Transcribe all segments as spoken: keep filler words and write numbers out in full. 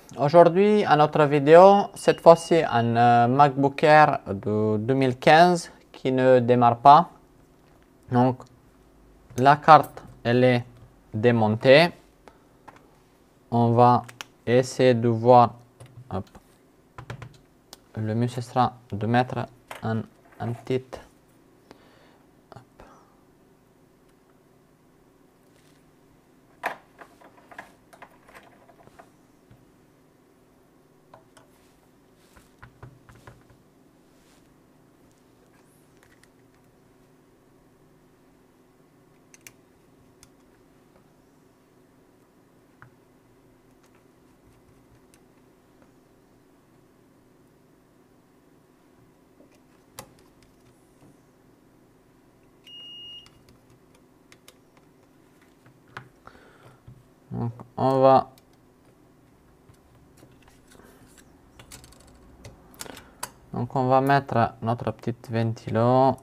Aujourd'hui, à notre vidéo, cette fois-ci un euh, MacBook Air de deux mille quinze qui ne démarre pas. Donc, la carte, elle est démontée. On va essayer de voir. Hop. Le mieux, ce sera de mettre un, un petit... Hop. Donc, on va donc on va mettre notre petite ventilo.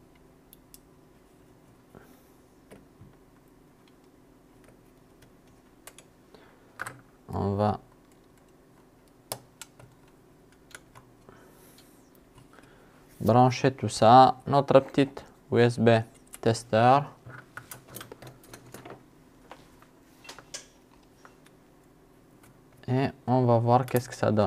On va brancher tout ça, notre petite U S B tester. Et on va voir qu'est-ce que ça donne.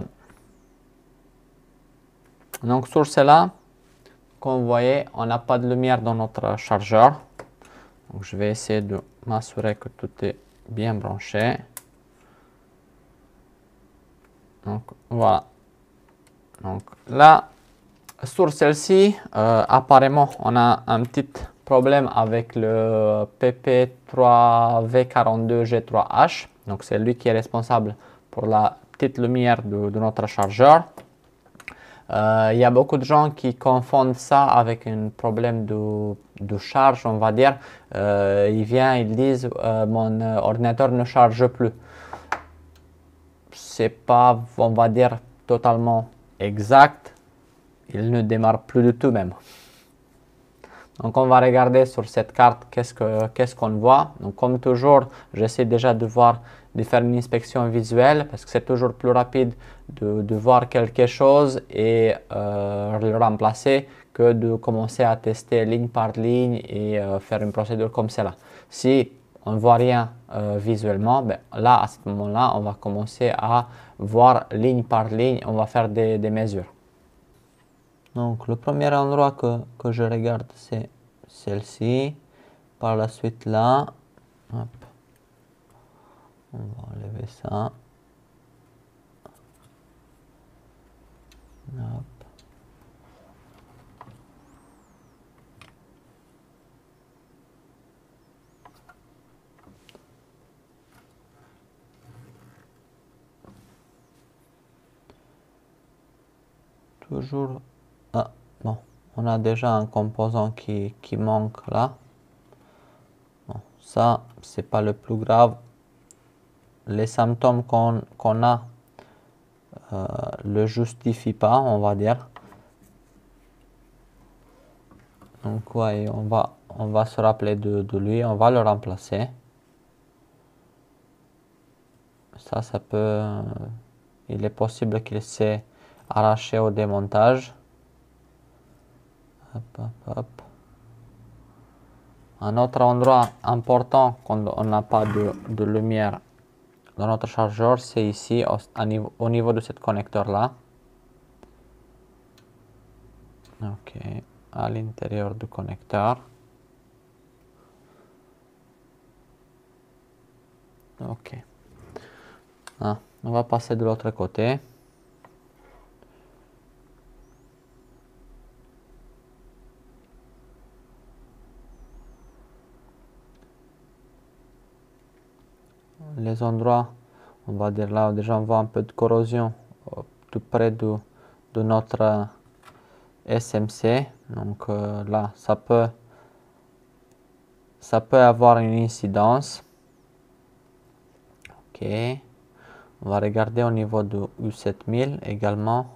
Donc sur cela, comme vous voyez, on n'a pas de lumière dans notre chargeur. Donc je vais essayer de m'assurer que tout est bien branché. Donc voilà. Donc là, sur celle-ci, euh, apparemment, on a un petit problème avec le P P trois V quarante-deux G trois H. Donc c'est lui qui est responsable pour la petite lumière de, de notre chargeur. Il euh, y a beaucoup de gens qui confondent ça avec un problème de, de charge, on va dire. Euh, ils viennent, ils disent euh, mon ordinateur ne charge plus. C'est pas, on va dire, totalement exact. Il ne démarre plus du tout même. Donc on va regarder sur cette carte qu'est-ce que qu'est-ce qu'on voit. Donc comme toujours, j'essaie déjà de voir, de faire une inspection visuelle parce que c'est toujours plus rapide de, de voir quelque chose et euh, le remplacer que de commencer à tester ligne par ligne et euh, faire une procédure comme cela. Si on ne voit rien euh, visuellement, ben, là à ce moment-là, on va commencer à voir ligne par ligne, on va faire des, des mesures. Donc le premier endroit que, que je regarde c'est celle-ci. Par la suite là, hop. On va enlever ça. Hop. Toujours. Ah bon, on a déjà un composant qui, qui manque là. Bon, ça, c'est pas le plus grave. Les symptômes qu'on qu'on a euh, le justifient pas, on va dire. Donc ouais, on va, on va se rappeler de, de lui, on va le remplacer. Ça, ça peut... Euh, il est possible qu'il s'est arraché au démontage. Hop, hop, hop. Un autre endroit important quand on n'a pas de, de lumière dans notre chargeur, c'est ici, au niveau, au niveau de ce connecteur-là. Ok, à l'intérieur du connecteur. Ok. Ah, on va passer de l'autre côté. Les endroits, on va dire là, déjà on voit un peu de corrosion tout près de, de notre S M C. Donc euh, là, ça peut, ça peut avoir une incidence. Ok. On va regarder au niveau de U sept mille également.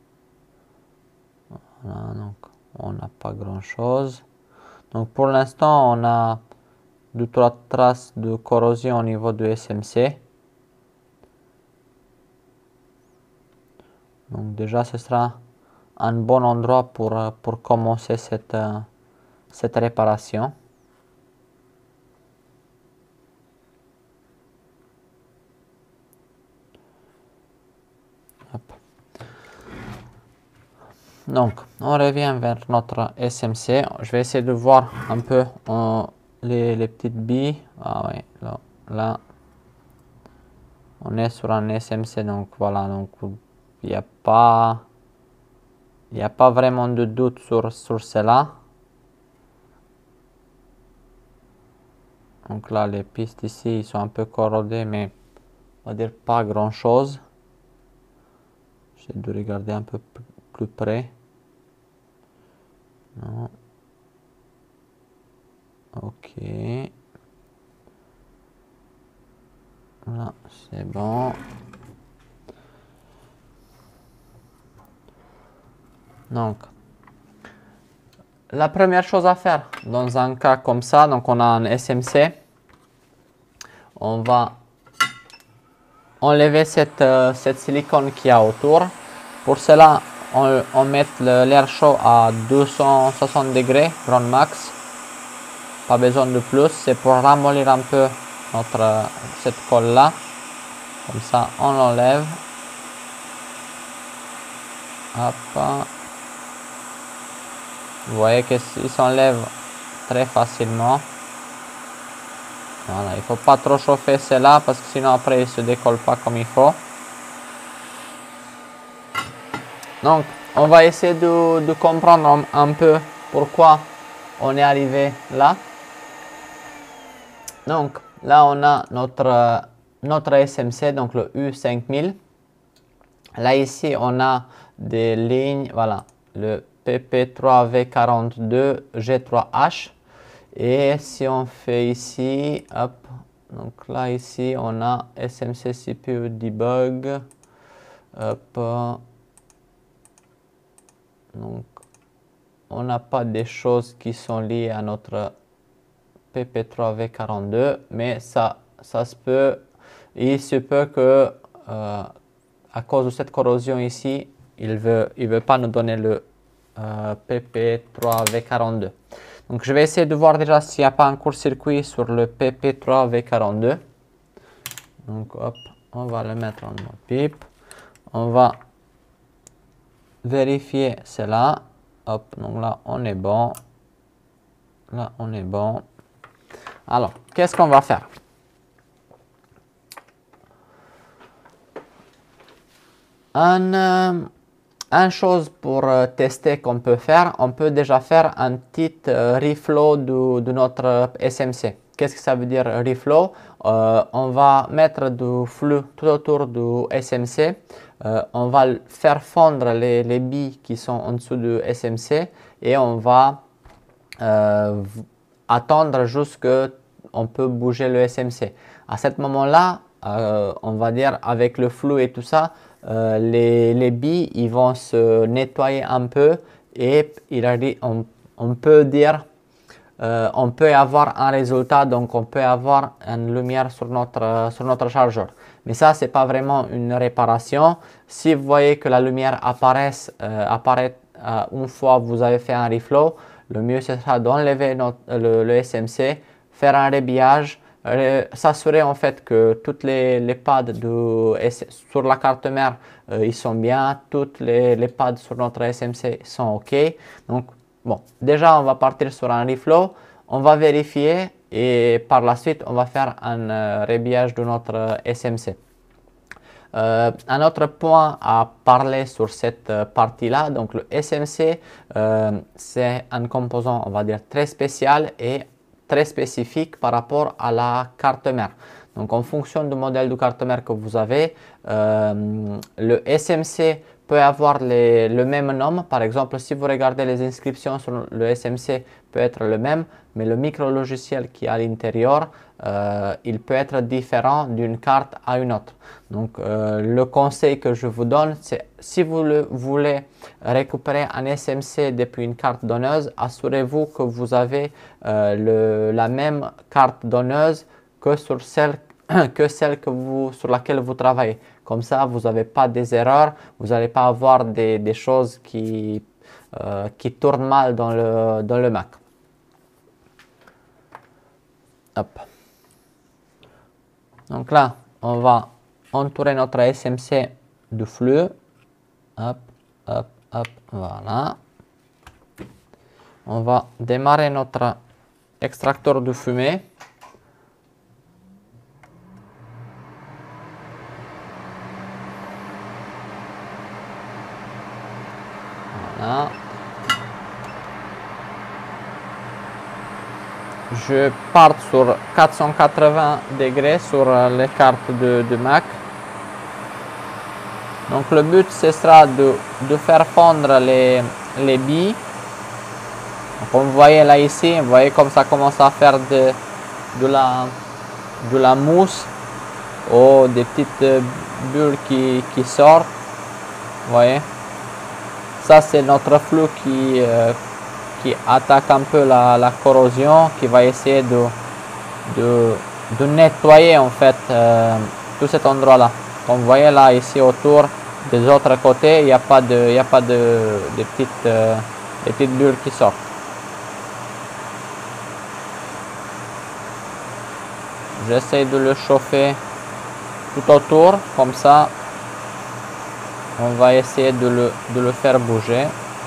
Voilà, donc on n'a pas grand chose. Donc pour l'instant, on a deux trois traces de corrosion au niveau de S M C. Donc déjà, ce sera un bon endroit pour, pour commencer cette, cette réparation. Hop. Donc, on revient vers notre S M C. Je vais essayer de voir un peu euh, les, les petites billes. Ah oui, là, là, on est sur un S M C, donc voilà, donc il n'y a pas, il n'y a pas vraiment de doute sur, sur cela. Donc là, les pistes ici, ils sont un peu corrodées, mais on va dire pas grand chose. J'essaie de regarder un peu plus près. Non. Ok. Là, c'est bon. Donc, la première chose à faire dans un cas comme ça, donc on a un S M C, on va enlever cette, euh, cette silicone qui y a autour. Pour cela, on, on met l'air chaud à deux cent soixante degrés, grand max. Pas besoin de plus, c'est pour ramollir un peu notre, cette colle là. Comme ça, on l'enlève. Hop. Vous voyez qu'il s'enlève très facilement. Voilà, il ne faut pas trop chauffer cela parce que sinon après il ne se décolle pas comme il faut. Donc, on va essayer de, de comprendre un, un peu pourquoi on est arrivé là. Donc, là on a notre, notre S M C, donc le U cinq mille. Là ici on a des lignes, voilà, le P P trois V quarante-deux G trois H. Et si on fait ici, hop, donc là ici on a S M C C P U debug, hop, donc on n'a pas des choses qui sont liées à notre P P trois V quarante-deux, mais ça, ça se peut, il se peut que euh, à cause de cette corrosion ici, il veut, il veut pas nous donner le euh, P P trois V quarante-deux. Donc je vais essayer de voir déjà s'il n'y a pas un court-circuit sur le P P trois V quarante-deux. Donc hop, on va le mettre en mode pipe. On va vérifier cela. Hop, donc là on est bon. Là on est bon. Alors, qu'est-ce qu'on va faire? Un, euh, une chose pour euh, tester qu'on peut faire, on peut déjà faire un petit euh, reflow de, de notre S M C. Qu'est-ce que ça veut dire reflow? euh, On va mettre du flux tout autour du S M C. Euh, on va faire fondre les, les billes qui sont en dessous du S M C et on va euh, attendre jusqu'à on peut bouger le S M C. À ce moment-là, euh, on va dire avec le flou et tout ça, euh, les, les billes ils vont se nettoyer un peu et il a dit, on, on peut dire, euh, on peut avoir un résultat, donc on peut avoir une lumière sur notre, sur notre chargeur. Mais ça, c'est pas vraiment une réparation. Si vous voyez que la lumière apparaît, euh, apparaît euh, une fois vous avez fait un reflow, le mieux ce sera d'enlever le, le S M C, faire un rébillage, euh, s'assurer en fait que toutes les, les pads de, sur la carte mère euh, ils sont bien, toutes les, les pads sur notre S M C sont ok. Donc bon, déjà on va partir sur un reflow, on va vérifier et par la suite on va faire un euh, rébillage de notre euh, S M C. Euh, un autre point à parler sur cette euh, partie-là, donc le S M C, euh, c'est un composant, on va dire, très spécial et très spécifique par rapport à la carte mère. Donc, en fonction du modèle de carte mère que vous avez, euh, le S M C peut avoir les, le même nom. Par exemple, si vous regardez les inscriptions sur le S M C, peut être le même, mais le micro-logiciel qui est à l'intérieur, euh, il peut être différent d'une carte à une autre. Donc, euh, le conseil que je vous donne, c'est si vous le, voulez récupérer un S M C depuis une carte donneuse, assurez-vous que vous avez euh, le, la même carte donneuse que sur celle, que celle que vous, sur laquelle vous travaillez. Comme ça, vous n'avez pas des erreurs, vous n'allez pas avoir des, des choses qui, euh, qui tournent mal dans le, dans le Mac. Hop. Donc là, on va entourer notre S M C de flux. Hop, hop, hop, voilà. On va démarrer notre extracteur de fumée. Voilà. Je pars sur quatre cent quatre-vingts degrés sur les cartes de, de Mac. Donc le but ce sera de, de faire fondre les, les billes. Comme vous voyez là ici, vous voyez comme ça commence à faire de, de, la, de la mousse ou des petites bulles qui, qui sortent. Vous voyez, ça c'est notre flux qui, euh, qui attaque un peu la, la corrosion, qui va essayer de, de, de nettoyer en fait euh, tout cet endroit là. Comme vous voyez là ici autour des autres côtés, il n'y a pas de, il y a pas de, de petites, euh, des petites bulles qui sortent. J'essaie de le chauffer tout autour, comme ça on va essayer de le, de le faire bouger.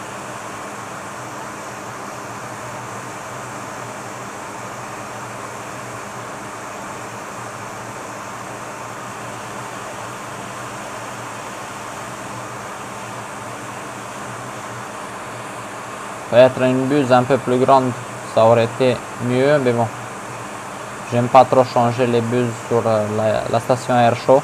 Peut-être une buse un peu plus grande, ça aurait été mieux, mais bon. J'aime pas trop changer les buses sur la, la station Air Show.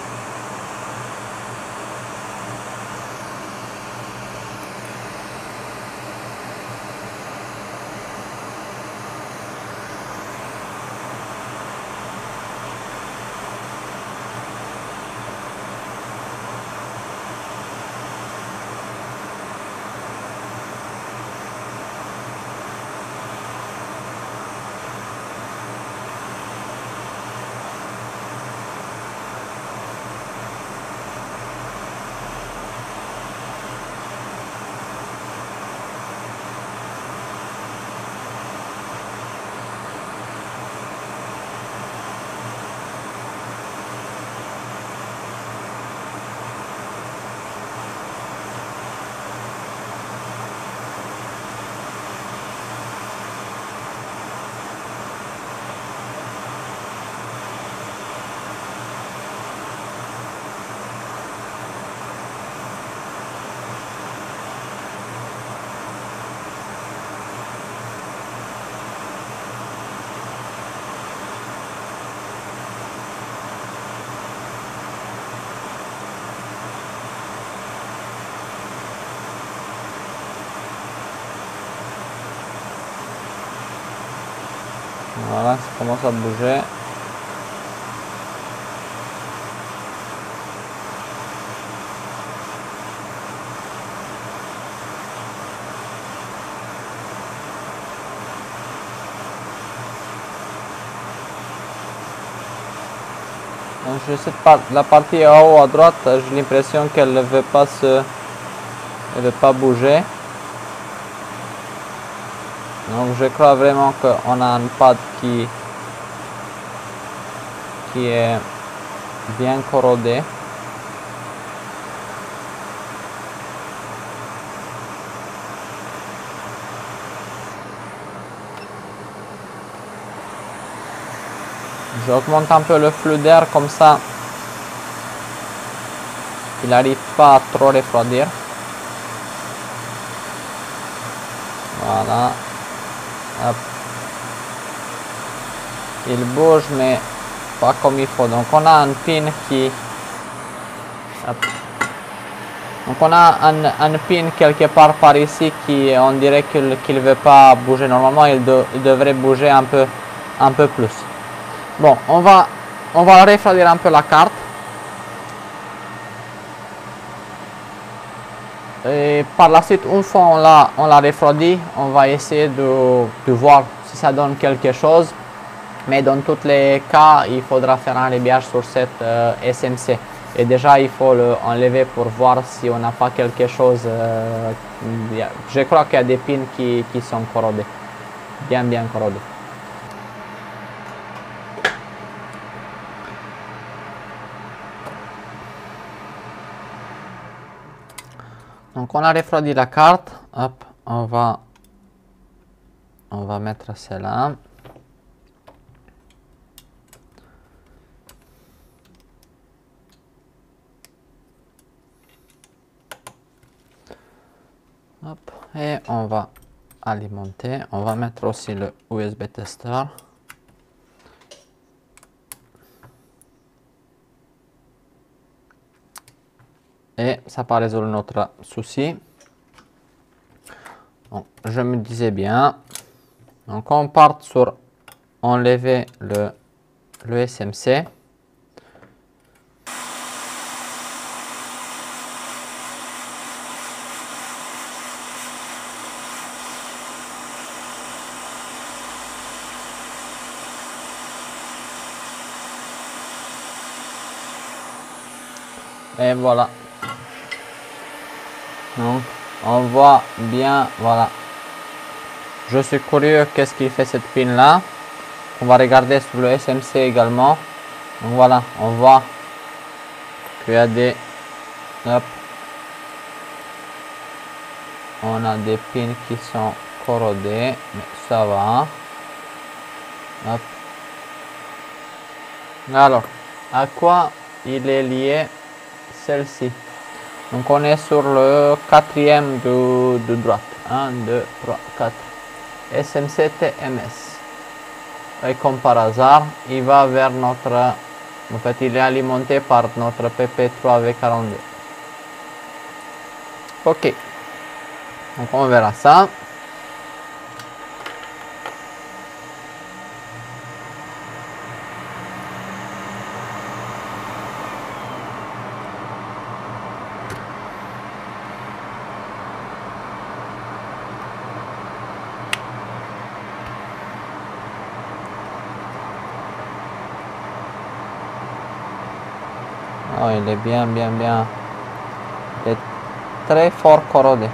Voilà, ça commence à bouger. Donc, je sais pas, la partie en haut à droite, j'ai l'impression qu'elle ne veut pas se, elle veut pas bouger. Donc je crois vraiment qu'on a un pad qui, qui est bien corrodé. J'augmente un peu le flux d'air comme ça, il n'arrive pas à trop refroidir. Voilà. Hop. Il bouge mais pas comme il faut. Donc on a un pin qui... Hop. Donc on a un, un pin quelque part par ici qui on dirait qu'il qu'il ne veut pas bouger. Normalement il, de, il devrait bouger un peu, un peu plus. Bon, on va, on va refroidir un peu la carte. Et par la suite, une fois on l'a on l'a refroidi, on va essayer de, de voir si ça donne quelque chose. Mais dans tous les cas, il faudra faire un réglage sur cette euh, S M C. Et déjà, il faut le enlever pour voir si on n'a pas quelque chose. Euh, je crois qu'il y a des pins qui, qui sont corrodés. Bien, bien corrodés. Donc, on a refroidi la carte. Hop, on va, on va mettre celle-là. Hop, et on va alimenter. On va mettre aussi le U S B tester. Et ça va résoudre notre souci. Donc, je me disais bien. Donc, on part sur enlever le, le S M C. Et voilà. Donc, on voit bien, voilà. Je suis curieux qu'est-ce qu'il fait cette pin là. On va regarder sur le S M C également. Donc voilà, on voit qu'il y a des... Hop. On a des pins qui sont corrodés, mais ça va. Hop. Alors, à quoi il est lié celle-ci? Donc on est sur le quatrième de, de droite. un, deux, trois, quatre. S M C T M S. Et comme par hasard, il va vers notre... En fait, il est alimenté par notre P P trois V quarante-deux. Ok. Donc on verra ça. Oh, il est bien, bien, bien. Il est très fort corrodé.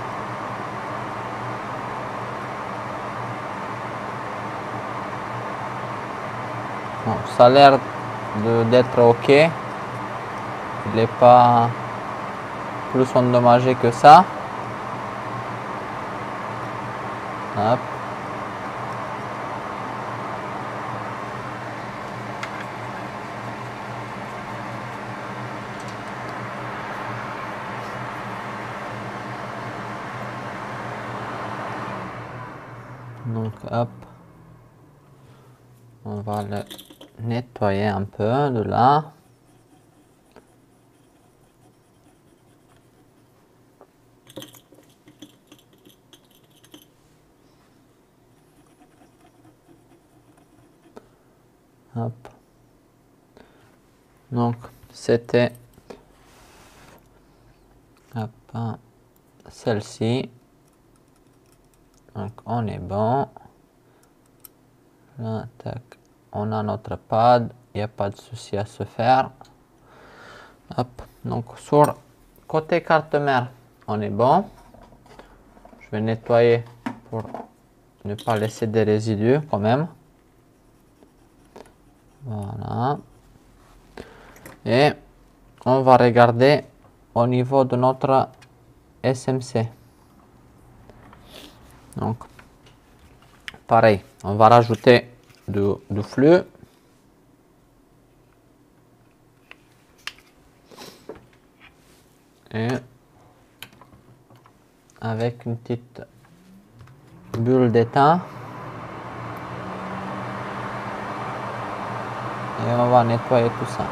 Bon, ça a l'air d'être ok. Il n'est pas plus endommagé que ça. Hop. Donc hop, on va le nettoyer un peu de là. Hop. Donc c'était celle-ci. Donc on est bon. Là, tac. On a notre pad, il n'y a pas de souci à se faire. Hop. Donc sur côté carte mère, on est bon. Je vais nettoyer pour ne pas laisser des résidus quand même. Voilà. Et on va regarder au niveau de notre S M C. Donc, pareil, on va rajouter du, du flux. Et avec une petite bulle d'étain. Et on va nettoyer tout ça.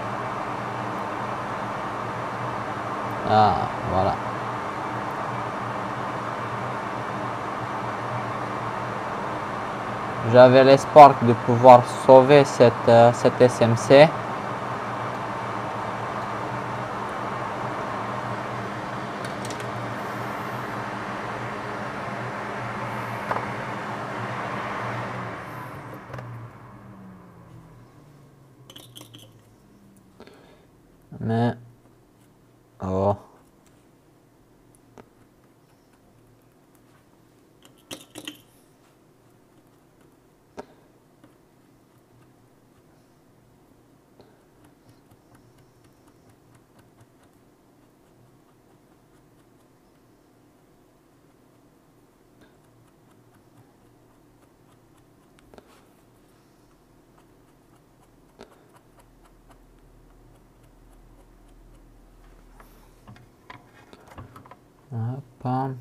Ah, voilà. J'avais l'espoir de pouvoir sauver cette, euh, cette S M C. Oh. Hop.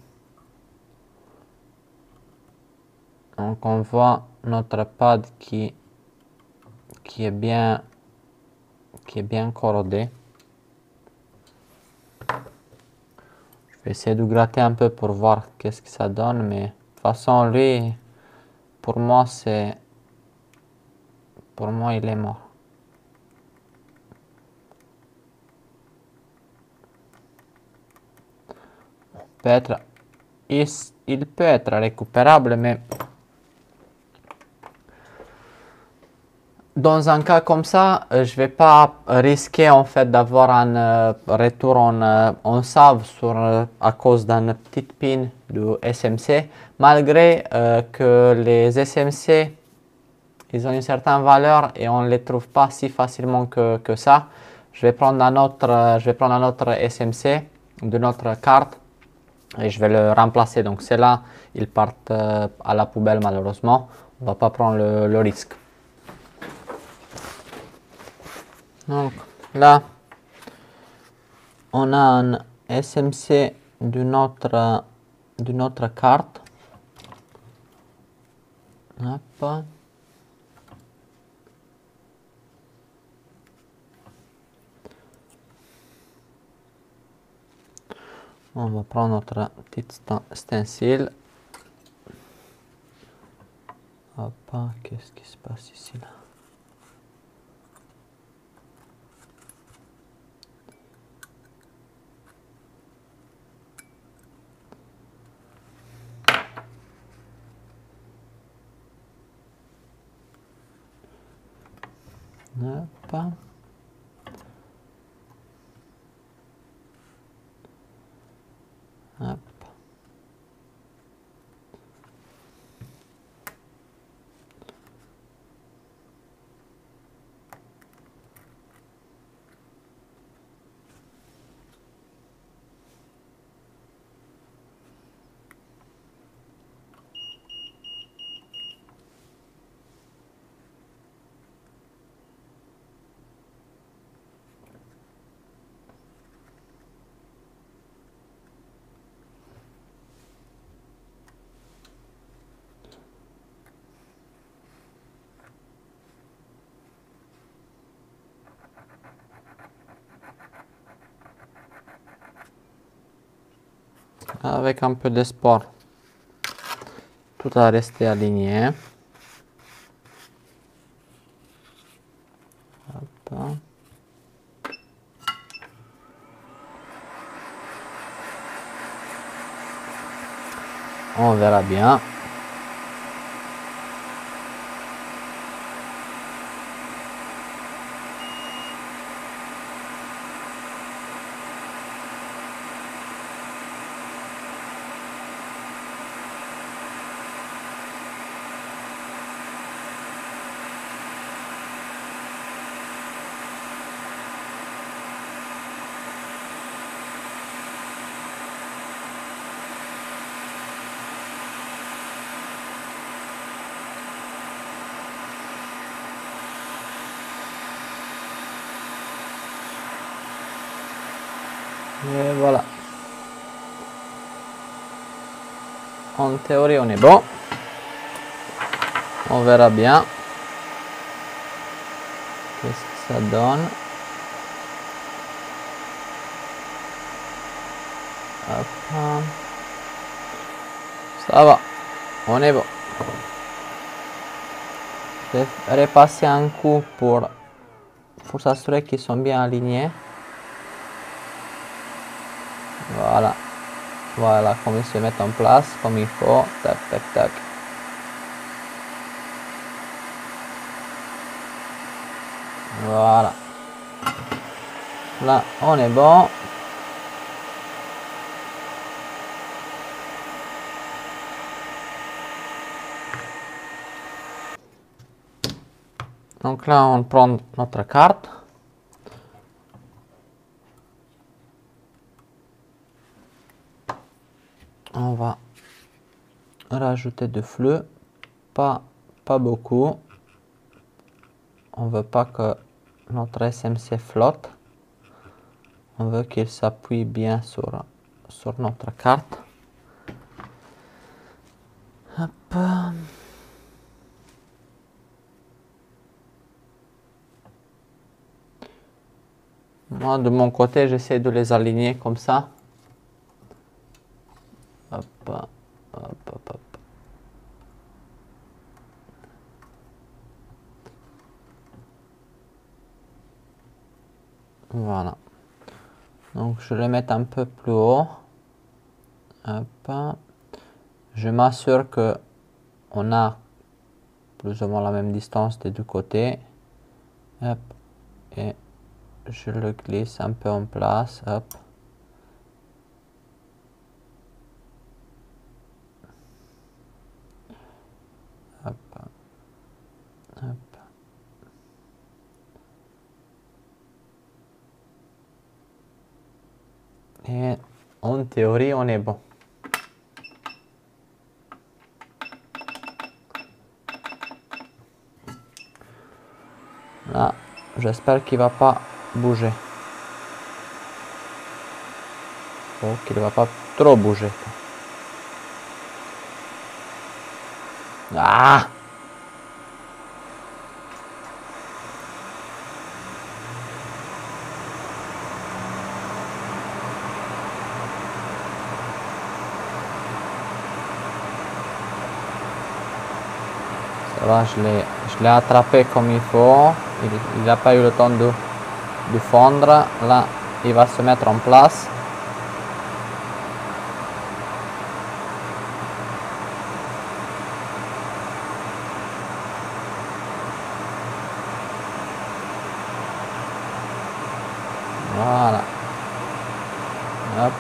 Donc on voit notre pad qui, qui est bien qui est bien corrodé. Je vais essayer de gratter un peu pour voir qu'est-ce que ça donne, mais de toute façon lui, pour moi c'est pour moi il est mort. Peut être, il, il peut être récupérable, mais dans un cas comme ça, je ne vais pas risquer en fait d'avoir un euh, retour en, euh, en save sur, euh, à cause d'une petite pin du S M C, malgré euh, que les S M C ils ont une certaine valeur et on ne les trouve pas si facilement que, que ça. Je vais prendre un autre, euh, je vais prendre un autre S M C de notre carte et je vais le remplacer. Donc ceux-là, ils partent euh, à la poubelle malheureusement. On ne va pas prendre le, le risque. Donc là, on a un S M C d'une autre, d'une autre carte. Hop. On va prendre notre petit stencil. Hop, qu'est-ce qui se passe ici là? Hop. Hop. Avec un peu d'espoir, tout va rester aligné. Hop. On verra bien. Et voilà. En théorie, on est bon. On verra bien qu'est-ce que ça donne. Hop. Ça va. On est bon. Je vais repasser un coup pour, pour s'assurer qu'ils sont bien alignés. Voilà. Voilà, comme ils se mettent en place, comme il faut. Tac, tac, tac. Voilà. Là, on est bon. Donc là, on prend notre carte. On va rajouter du flux, pas, pas beaucoup. On ne veut pas que notre S M C flotte. On veut qu'il s'appuie bien sur, sur notre carte. Hop. Moi, de mon côté, j'essaie de les aligner comme ça. Hop, hop, hop, hop. Voilà. Donc, je les mets un peu plus haut. Hop. Je m'assure que on a plus ou moins la même distance des deux côtés. Hop. Et je le glisse un peu en place. Hop. Hop. Hop. Et en théorie, on est bon. Là, j'espère qu'il ne va pas bouger. Ou qu'il ne va pas trop bouger. Ah! Ça va, je l'ai je l'ai attrapé comme il faut. Il n'a pas eu le temps de, de fondre. Là, il va se mettre en place. Voilà. Hop.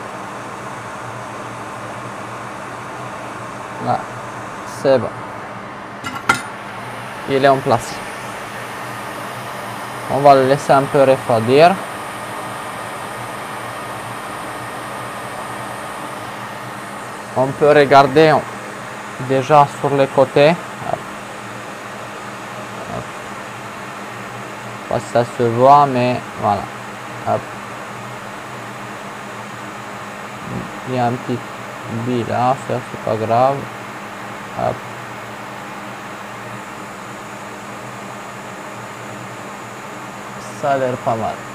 Là, c'est bon. Il est en place. On va le laisser un peu refroidir. On peut regarder déjà sur les côtés. Hop. Hop. Je sais pas si ça se voit, mais voilà. Hop. Il y a un petit bille là, ça c'est pas grave. Hop. Ça a l'air pas mal.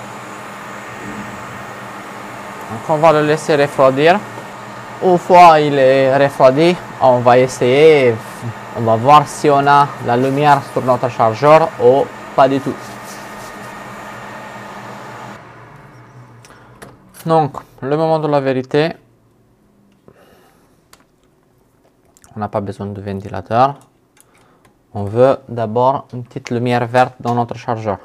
Donc on va le laisser refroidir. Une fois il est refroidi, on va essayer, on va voir si on a la lumière sur notre chargeur ou pas du tout. Donc, le moment de la vérité, on n'a pas besoin de ventilateur. On veut d'abord une petite lumière verte dans notre chargeur.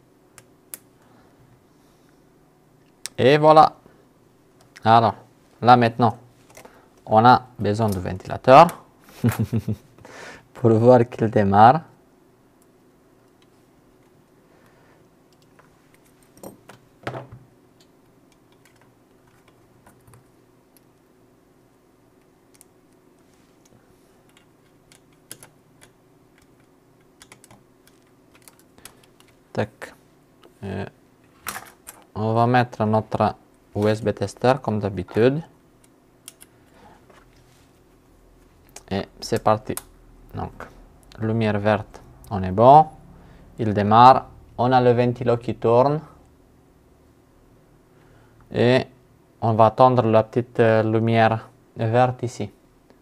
Et voilà. Alors, là maintenant, on a besoin de ventilateur pour voir qu'il démarre. Tac. Et on va mettre notre U S B tester comme d'habitude. Et c'est parti. Donc, lumière verte, on est bon. Il démarre. On a le ventilo qui tourne. Et on va attendre la petite euh, lumière verte ici.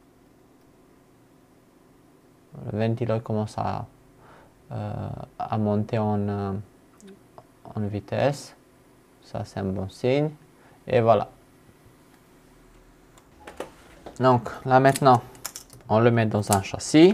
Le ventilo commence à, euh, à monter en, euh, en vitesse. Ça, c'est un bon signe. Et voilà. Donc, là maintenant, on le met dans un châssis.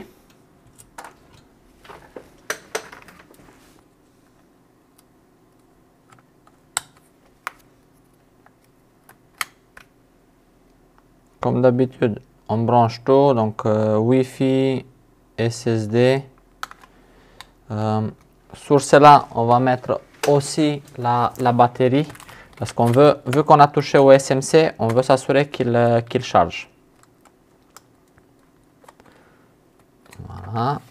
Comme d'habitude, on branche tout, donc euh, Wi-Fi, S S D, euh, sur cela, on va mettre aussi la, la batterie. Parce qu'on veut, vu qu'on a touché au S M C, on veut s'assurer qu'il euh, qu'il charge. Voilà.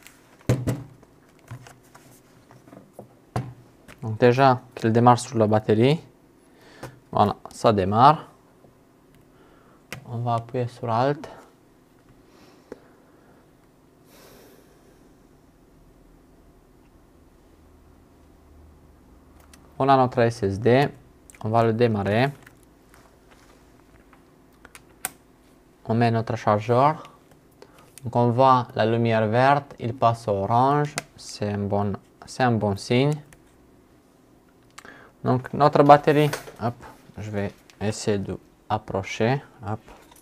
Donc déjà qu'il démarre sur la batterie. Voilà, ça démarre. On va appuyer sur Alt. On a notre S S D. On va le démarrer. On met notre chargeur. Donc on voit la lumière verte, il passe au orange. C'est un bon, c'est un bon signe. Donc notre batterie, hop, je vais essayer de approcher. Hop.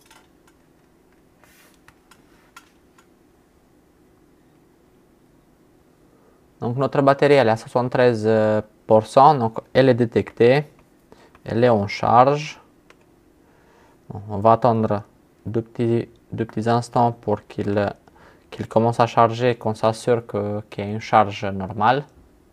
Donc notre batterie elle est à soixante-treize pour cent, donc elle est détectée, elle est en charge. Bon, on va attendre deux petits, deux petits instants pour qu'il qu'il commence à charger, qu'on s'assure que, qu'il y a une charge normale.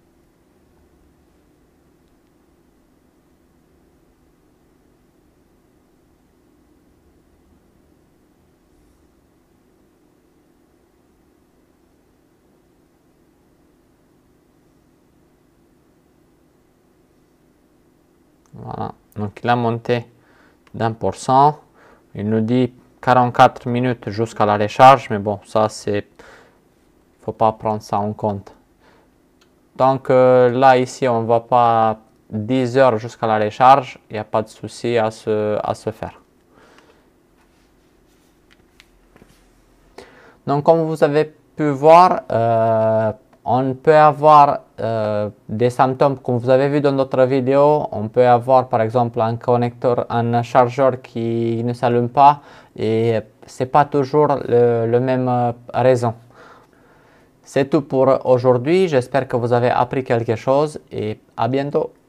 Voilà, donc il a monté d'un pour cent. Il nous dit quarante-quatre minutes jusqu'à la recharge, mais bon, ça c'est, faut pas prendre ça en compte. Donc euh, là ici, on ne voit pas dix heures jusqu'à la recharge, il n'y a pas de souci à se, à se faire. Donc comme vous avez pu voir, euh, on peut avoir euh, des symptômes comme vous avez vu dans d'autres vidéos. On peut avoir par exemple un connecteur, un chargeur qui ne s'allume pas et c'est pas toujours le, le même euh, raison. C'est tout pour aujourd'hui. J'espère que vous avez appris quelque chose et à bientôt.